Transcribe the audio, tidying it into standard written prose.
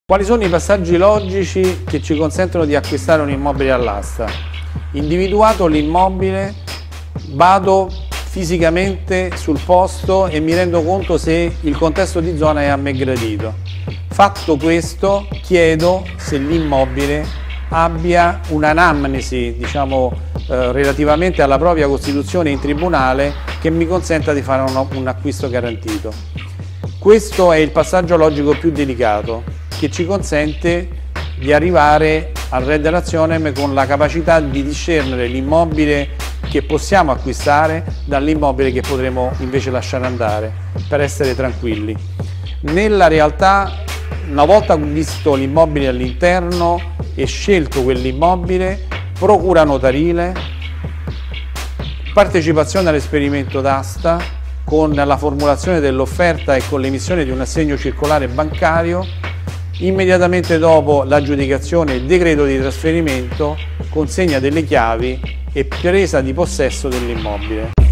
Quali sono i passaggi logici che ci consentono di acquistare un immobile all'asta? Individuato l'immobile, vado fisicamente sul posto e mi rendo conto se il contesto di zona è a me gradito. Fatto questo, chiedo se l'immobile abbia un'anamnesi, relativamente alla propria costituzione in tribunale, che mi consenta di fare un acquisto garantito. Questo è il passaggio logico più delicato, che ci consente di arrivare al re dell'azionem con la capacità di discernere l'immobile che possiamo acquistare dall'immobile che potremo invece lasciare andare, per essere tranquilli. Nella realtà, una volta visto l'immobile all'interno e scelto quell'immobile, procura notarile, partecipazione all'esperimento d'asta con la formulazione dell'offerta e con l'emissione di un assegno circolare bancario, immediatamente dopo l'aggiudicazione e decreto di trasferimento, consegna delle chiavi e presa di possesso dell'immobile.